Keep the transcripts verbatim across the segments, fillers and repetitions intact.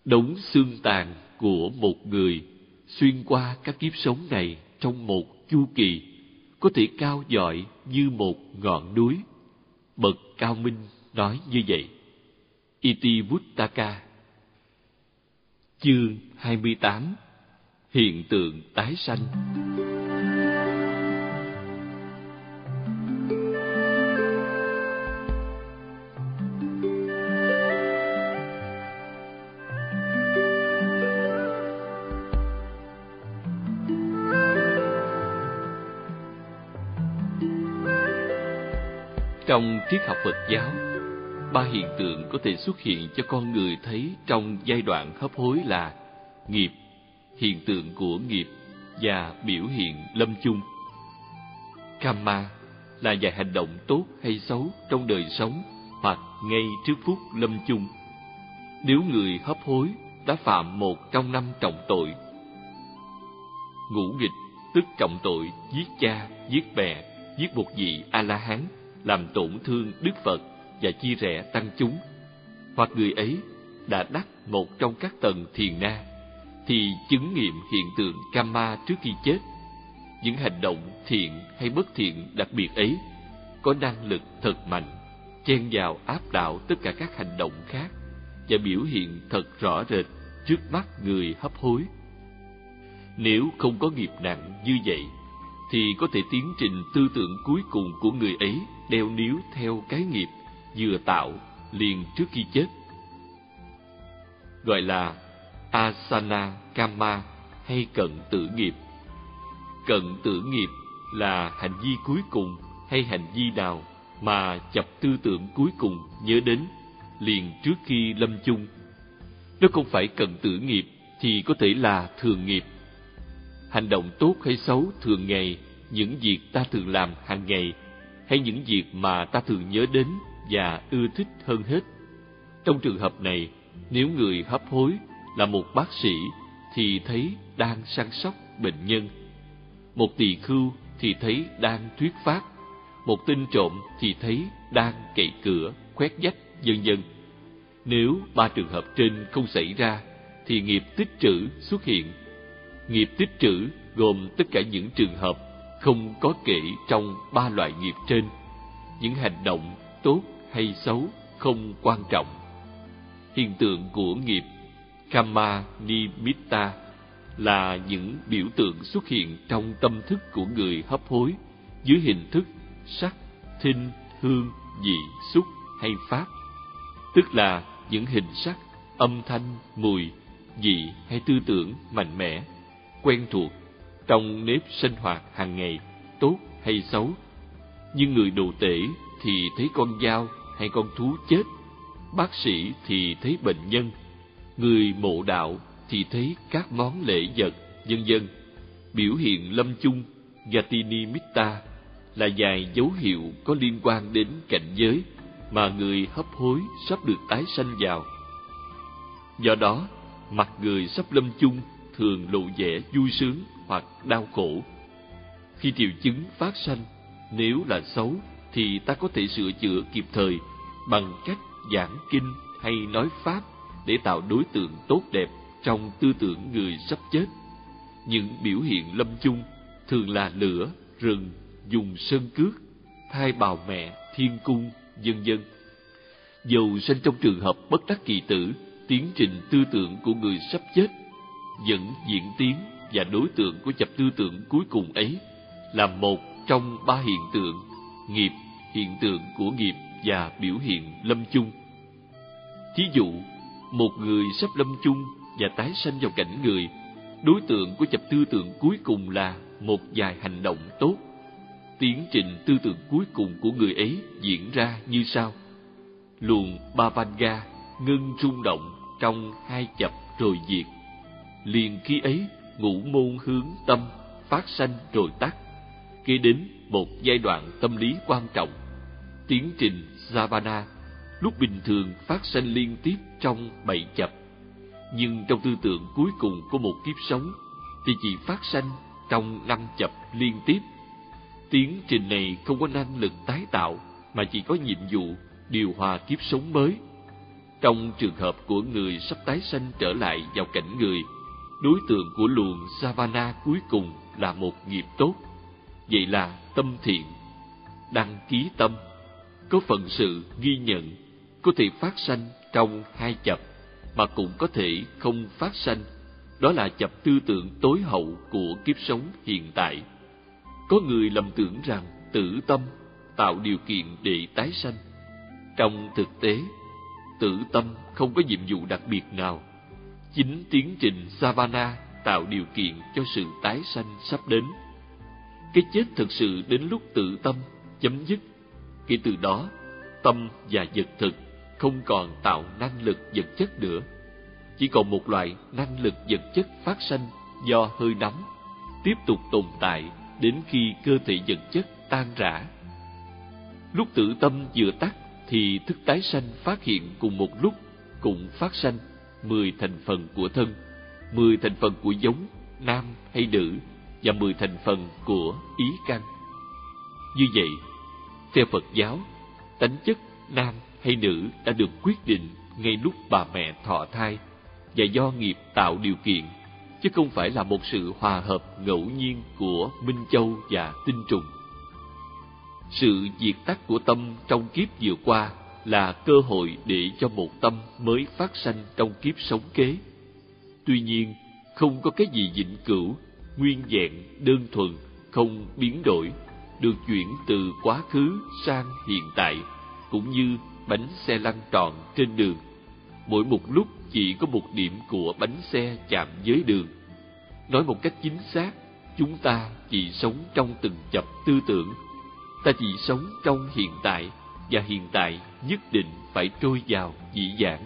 đống xương tàn của một người xuyên qua các kiếp sống này trong một chu kỳ có thể cao dọi như một ngọn núi. Bậc cao minh nói như vậy. Itivuttaka. Chương hai mươi tám. Hiện tượng tái sanh. Trong triết học Phật giáo, ba hiện tượng có thể xuất hiện cho con người thấy trong giai đoạn hấp hối là nghiệp, hiện tượng của nghiệp và biểu hiện lâm chung. Kamma là vài hành động tốt hay xấu trong đời sống hoặc ngay trước phút lâm chung. Nếu người hấp hối đã phạm một trong năm trọng tội: ngũ nghịch, tức trọng tội giết cha, giết mẹ, giết một vị A-la-hán, làm tổn thương Đức Phật và chia rẽ tăng chúng, hoặc người ấy đã đắc một trong các tầng thiền na, thì chứng nghiệm hiện tượng Kamma trước khi chết. Những hành động thiện hay bất thiện đặc biệt ấy có năng lực thật mạnh, chen vào áp đảo tất cả các hành động khác và biểu hiện thật rõ rệt trước mắt người hấp hối. Nếu không có nghiệp nặng như vậy, thì có thể tiến trình tư tưởng cuối cùng của người ấy đeo níu theo cái nghiệp vừa tạo liền trước khi chết, gọi là asana kamma hay cận tử nghiệp. Cận tử nghiệp là hành vi cuối cùng hay hành vi nào mà chập tư tưởng cuối cùng nhớ đến liền trước khi lâm chung. Nếu không phải cận tử nghiệp thì có thể là thường nghiệp. Hành động tốt hay xấu thường ngày, những việc ta thường làm hàng ngày, hay những việc mà ta thường nhớ đến và ưa thích hơn hết. Trong trường hợp này, nếu người hấp hối là một bác sĩ thì thấy đang săn sóc bệnh nhân, một tỳ khưu thì thấy đang thuyết pháp, một tên trộm thì thấy đang cậy cửa, khoét vách, vân vân. Nếu ba trường hợp trên không xảy ra thì nghiệp tích trữ xuất hiện. Nghiệp tích trữ gồm tất cả những trường hợp không có kể trong ba loại nghiệp trên. Những hành động tốt hay xấu không quan trọng. Hiện tượng của nghiệp Kamma Nimitta là những biểu tượng xuất hiện trong tâm thức của người hấp hối dưới hình thức sắc, thinh, hương, vị, xúc hay pháp, tức là những hình sắc, âm thanh, mùi, vị hay tư tưởng mạnh mẽ, quen thuộc trong nếp sinh hoạt hàng ngày, tốt hay xấu. Như người đồ tể thì thấy con dao hay con thú chết, bác sĩ thì thấy bệnh nhân, người mộ đạo thì thấy các món lễ vật, vân vân. Biểu hiện lâm chung Gatinimitta là vài dấu hiệu có liên quan đến cảnh giới mà người hấp hối sắp được tái sanh vào. Do đó, mặt người sắp lâm chung thường lộ vẻ vui sướng hoặc đau khổ. Khi triệu chứng phát sanh, nếu là xấu thì ta có thể sửa chữa kịp thời bằng cách giảng kinh hay nói pháp để tạo đối tượng tốt đẹp trong tư tưởng người sắp chết. Những biểu hiện lâm chung thường là lửa, rừng, dùng sơn cước, thai bào mẹ, thiên cung, vân vân. Dầu sanh trong trường hợp bất đắc kỳ tử, tiến trình tư tưởng của người sắp chết vẫn diễn tiến, và đối tượng của chập tư tưởng cuối cùng ấy là một trong ba hiện tượng nghiệp, hiện tượng của nghiệp và biểu hiện lâm chung. Thí dụ, một người sắp lâm chung và tái sanh vào cảnh người, đối tượng của chập tư tưởng cuối cùng là một vài hành động tốt. Tiến trình tư tưởng cuối cùng của người ấy diễn ra như sau: luồng Bhavanga ngưng rung động trong hai chập rồi diệt. Liền khi ấy, ngũ môn hướng tâm phát sanh rồi tắt. Kế đến một giai đoạn tâm lý quan trọng, tiến trình Savana, lúc bình thường phát sanh liên tiếp trong bảy chập, nhưng trong tư tưởng cuối cùng của một kiếp sống thì chỉ phát sanh trong năm chập liên tiếp. Tiến trình này không có năng lực tái tạo, mà chỉ có nhiệm vụ điều hòa kiếp sống mới. Trong trường hợp của người sắp tái sanh trở lại vào cảnh người, đối tượng của luồng Savana cuối cùng là một nghiệp tốt. Vậy là tâm thiện. Đăng ký tâm, có phận sự ghi nhận, có thể phát sanh trong hai chập, mà cũng có thể không phát sanh. Đó là chập tư tưởng tối hậu của kiếp sống hiện tại. Có người lầm tưởng rằng tử tâm tạo điều kiện để tái sanh. Trong thực tế, tử tâm không có nhiệm vụ đặc biệt nào. Chính tiến trình Savana tạo điều kiện cho sự tái sanh sắp đến. Cái chết thực sự đến lúc tử tâm chấm dứt. Kể từ đó, tâm và vật thực không còn tạo năng lực vật chất nữa. Chỉ còn một loại năng lực vật chất phát sanh do hơi nóng, tiếp tục tồn tại đến khi cơ thể vật chất tan rã. Lúc tử tâm vừa tắt thì thức tái sanh phát hiện cùng một lúc, cũng phát sanh mười thành phần của thân, mười thành phần của giống, nam hay nữ, và mười thành phần của ý căn. Như vậy, theo Phật giáo, tánh chất nam hay nữ đã được quyết định ngay lúc bà mẹ thọ thai, và do nghiệp tạo điều kiện, chứ không phải là một sự hòa hợp ngẫu nhiên của minh châu và tinh trùng. Sự diệt tắt của tâm trong kiếp vừa qua là cơ hội để cho một tâm mới phát sanh trong kiếp sống kế. Tuy nhiên, không có cái gì vĩnh cửu, nguyên vẹn, đơn thuần, không biến đổi, được chuyển từ quá khứ sang hiện tại, cũng như bánh xe lăn tròn trên đường. Mỗi một lúc chỉ có một điểm của bánh xe chạm với đường. Nói một cách chính xác, chúng ta chỉ sống trong từng chập tư tưởng. Ta chỉ sống trong hiện tại, và hiện tại nhất định phải trôi vào dĩ vãng.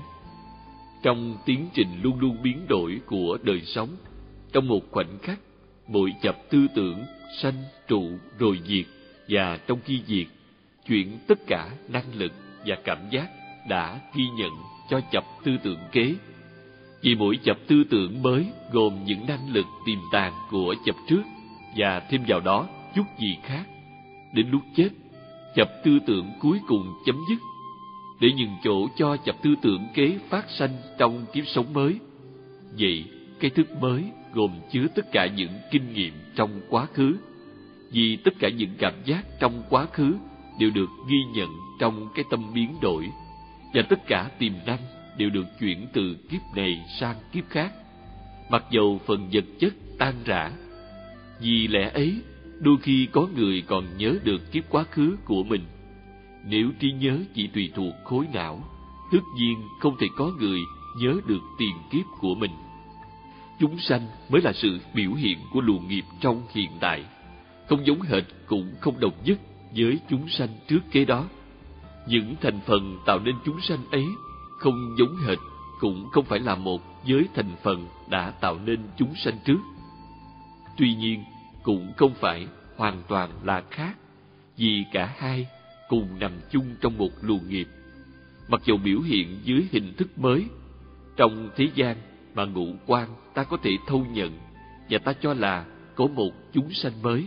Trong tiến trình luôn luôn biến đổi của đời sống, trong một khoảnh khắc, mỗi chập tư tưởng sanh trụ rồi diệt, và trong khi diệt, chuyển tất cả năng lực và cảm giác đã ghi nhận cho chập tư tưởng kế. Vì mỗi chập tư tưởng mới gồm những năng lực tiềm tàng của chập trước, và thêm vào đó chút gì khác. Đến lúc chết, chập tư tưởng cuối cùng chấm dứt, để nhường chỗ cho chập tư tưởng kế phát sanh trong kiếp sống mới. Vậy, cái thức mới gồm chứa tất cả những kinh nghiệm trong quá khứ, vì tất cả những cảm giác trong quá khứ đều được ghi nhận trong cái tâm biến đổi, và tất cả tiềm năng đều được chuyển từ kiếp này sang kiếp khác, mặc dầu phần vật chất tan rã. Vì lẽ ấy, đôi khi có người còn nhớ được kiếp quá khứ của mình. Nếu trí nhớ chỉ tùy thuộc khối não, tất nhiên không thể có người nhớ được tiền kiếp của mình. Chúng sanh mới là sự biểu hiện của luồng nghiệp trong hiện tại, không giống hệt cũng không đồng nhất với chúng sanh trước kế đó. Những thành phần tạo nên chúng sanh ấy không giống hệt cũng không phải là một với thành phần đã tạo nên chúng sanh trước. Tuy nhiên, cũng không phải hoàn toàn là khác, vì cả hai cùng nằm chung trong một luồng nghiệp, mặc dù biểu hiện dưới hình thức mới. Trong thế gian mà ngũ quan ta có thể thâu nhận, và ta cho là có một chúng sanh mới.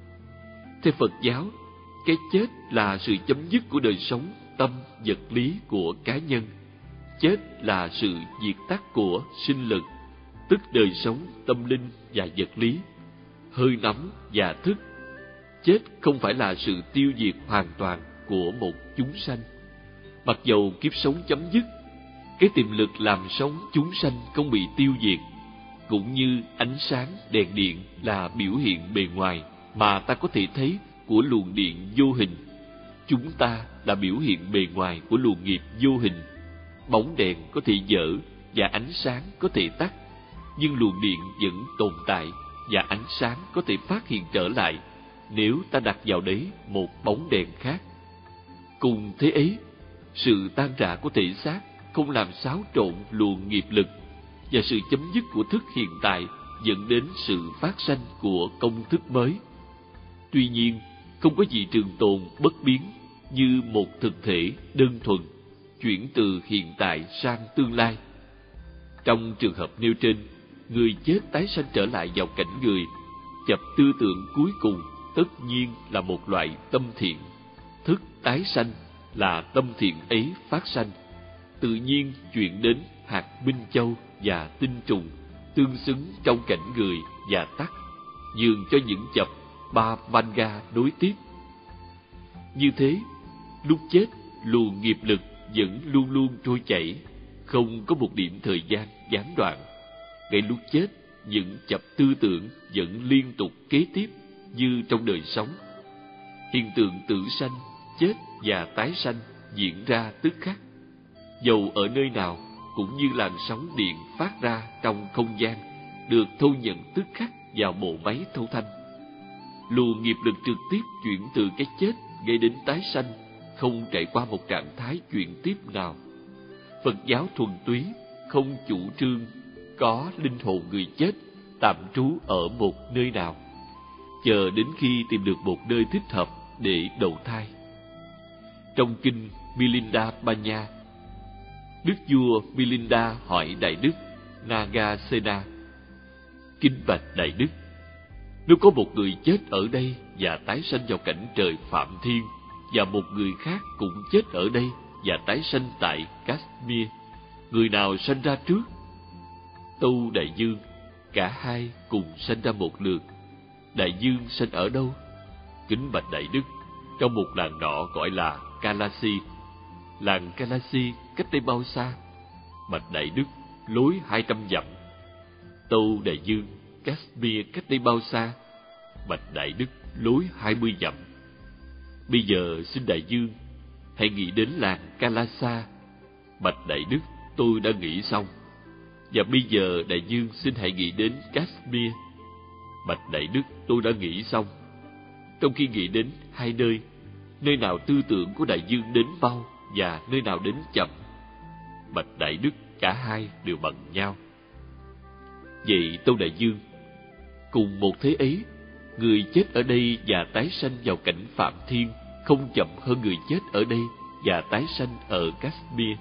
Theo Phật giáo, cái chết là sự chấm dứt của đời sống tâm vật lý của cá nhân. Chết là sự diệt tắt của sinh lực, tức đời sống tâm linh và vật lý, hơi nóng và thức. Chết không phải là sự tiêu diệt hoàn toàn của một chúng sanh. Mặc dầu kiếp sống chấm dứt, cái tiềm lực làm sống chúng sanh không bị tiêu diệt, cũng như ánh sáng đèn điện là biểu hiện bề ngoài mà ta có thể thấy của luồng điện vô hình. Chúng ta là biểu hiện bề ngoài của luồng nghiệp vô hình. Bóng đèn có thể dở và ánh sáng có thể tắt, nhưng luồng điện vẫn tồn tại và ánh sáng có thể phát hiện trở lại nếu ta đặt vào đấy một bóng đèn khác. Cùng thế ấy, sự tan rã của thể xác không làm xáo trộn luồng nghiệp lực, và sự chấm dứt của thức hiện tại dẫn đến sự phát sanh của công thức mới. Tuy nhiên, không có gì trường tồn bất biến như một thực thể đơn thuần chuyển từ hiện tại sang tương lai. Trong trường hợp nêu trên, người chết tái sanh trở lại vào cảnh người, chập tư tưởng cuối cùng tất nhiên là một loại tâm thiện. Thức tái sanh là tâm thiện ấy phát sanh, tự nhiên chuyển đến hạt minh châu và tinh trùng tương xứng trong cảnh người và tắc, nhường cho những chập ba vanga nối tiếp. Như thế, lúc chết, luồng nghiệp lực vẫn luôn luôn trôi chảy, không có một điểm thời gian gián đoạn. Ngay lúc chết, những chập tư tưởng vẫn liên tục kế tiếp như trong đời sống. Hiện tượng tử sanh, chết và tái sanh diễn ra tức khắc, dầu ở nơi nào, cũng như làn sóng điện phát ra trong không gian, được thu nhận tức khắc vào bộ máy thâu thanh. Luồng nghiệp lực trực tiếp chuyển từ cái chết gây đến tái sanh, không trải qua một trạng thái chuyển tiếp nào. Phật giáo thuần túy không chủ trương có linh hồn người chết tạm trú ở một nơi nào, chờ đến khi tìm được một nơi thích hợp để đầu thai. Trong kinh Milinda Banya, Đức vua Milinda hỏi Đại Đức Nagasena: Kính bạch Đại Đức, nếu có một người chết ở đây và tái sanh vào cảnh trời Phạm Thiên, và một người khác cũng chết ở đây và tái sanh tại Kashmir, người nào sanh ra trước? Tâu Đại Dương: Cả hai cùng sanh ra một lượt. Đại Dương sanh ở đâu? Kính bạch Đại Đức, trong một làng nọ gọi là Kalasi. Làng Kalasi cách đây bao xa? Bạch Đại Đức, lối hai trăm dặm. Tâu Đại Dương: Kashmir cách đây bao xa? Bạch Đại Đức, lối hai mươi dặm. Bây giờ xin Đại Dương hãy nghĩ đến làng Kalasa. Bạch Đại Đức, tôi đã nghĩ xong. Và bây giờ Đại Dương xin hãy nghĩ đến Kashmir. Bạch Đại Đức, tôi đã nghĩ xong. Trong khi nghĩ đến hai nơi, nơi nào tư tưởng của Đại Dương đến mau và nơi nào đến chậm? Bạch Đại Đức, cả hai đều bằng nhau. Vậy Tâu Đại Dương, cùng một thế ấy, người chết ở đây và tái sanh vào cảnh Phạm Thiên không chậm hơn người chết ở đây và tái sanh ở Kashmir.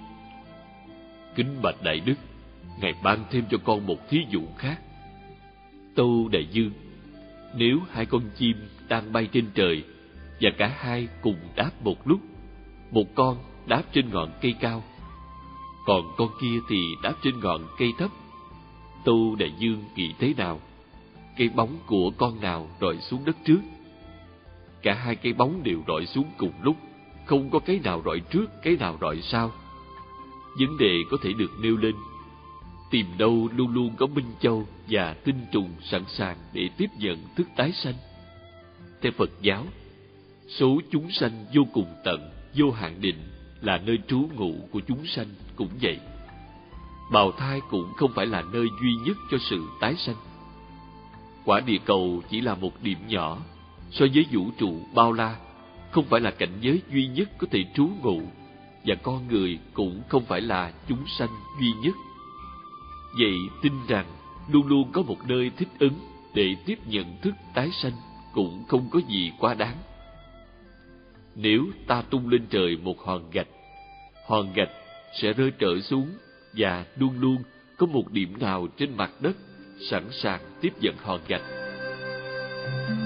Kính bạch Đại Đức, Ngài ban thêm cho con một thí dụ khác. Tâu Đại Dương, nếu hai con chim đang bay trên trời và cả hai cùng đáp một lúc, một con đáp trên ngọn cây cao, còn con kia thì đáp trên ngọn cây thấp, Tâu Đại Dương nghĩ thế nào? Cái bóng của con nào rọi xuống đất trước? Cả hai cái bóng đều rọi xuống cùng lúc, không có cái nào rọi trước, cái nào rọi sau. Vấn đề có thể được nêu lên: tìm đâu luôn luôn có minh châu và tinh trùng sẵn sàng để tiếp nhận thức tái sanh. Theo Phật giáo, số chúng sanh vô cùng tận, vô hạn định là nơi trú ngụ của chúng sanh cũng vậy. Bào thai cũng không phải là nơi duy nhất cho sự tái sanh. Quả địa cầu chỉ là một điểm nhỏ so với vũ trụ bao la, không phải là cảnh giới duy nhất có thể trú ngụ, và con người cũng không phải là chúng sanh duy nhất. Vậy tin rằng luôn luôn có một nơi thích ứng để tiếp nhận thức tái sanh cũng không có gì quá đáng. Nếu ta tung lên trời một hòn gạch, hòn gạch sẽ rơi trở xuống, và luôn luôn có một điểm nào trên mặt đất sẵn sàng tiếp nhận hòn gạch.